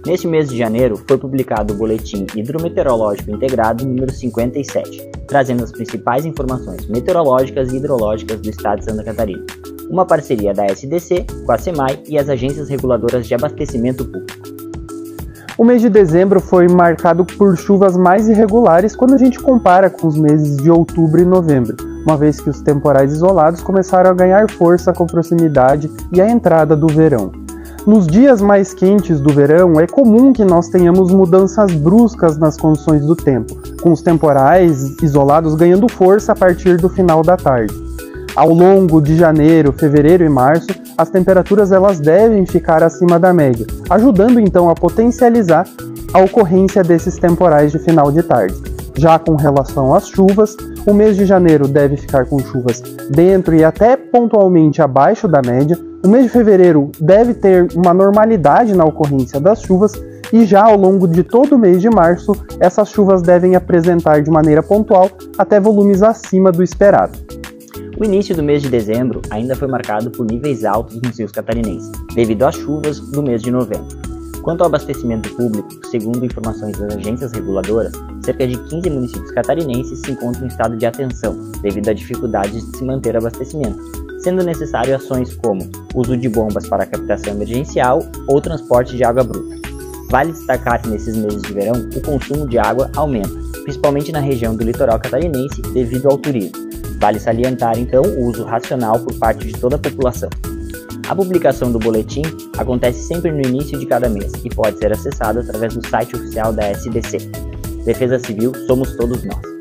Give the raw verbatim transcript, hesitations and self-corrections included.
Neste mês de janeiro, foi publicado o Boletim Hidrometeorológico Integrado número cinquenta e sete, trazendo as principais informações meteorológicas e hidrológicas do estado de Santa Catarina. Uma parceria da S D C com a SEMAI e as agências reguladoras de abastecimento público. O mês de dezembro foi marcado por chuvas mais irregulares quando a gente compara com os meses de outubro e novembro, uma vez que os temporais isolados começaram a ganhar força com a proximidade e a entrada do verão. Nos dias mais quentes do verão, é comum que nós tenhamos mudanças bruscas nas condições do tempo, com os temporais isolados ganhando força a partir do final da tarde. Ao longo de janeiro, fevereiro e março, as temperaturas elas devem ficar acima da média, ajudando então a potencializar a ocorrência desses temporais de final de tarde. Já com relação às chuvas, o mês de janeiro deve ficar com chuvas dentro e até pontualmente abaixo da média. O mês de fevereiro deve ter uma normalidade na ocorrência das chuvas e já ao longo de todo o mês de março, essas chuvas devem apresentar de maneira pontual até volumes acima do esperado. O início do mês de dezembro ainda foi marcado por níveis altos nos rios catarinenses, devido às chuvas do mês de novembro. Quanto ao abastecimento público, segundo informações das agências reguladoras, cerca de quinze municípios catarinenses se encontram em estado de atenção, devido à dificuldade de se manter abastecimento, sendo necessário ações como uso de bombas para captação emergencial ou transporte de água bruta. Vale destacar que nesses meses de verão, o consumo de água aumenta, principalmente na região do litoral catarinense, devido ao turismo. Vale salientar, então, o uso racional por parte de toda a população. A publicação do boletim acontece sempre no início de cada mês e pode ser acessado através do site oficial da S D C. Defesa Civil, somos todos nós.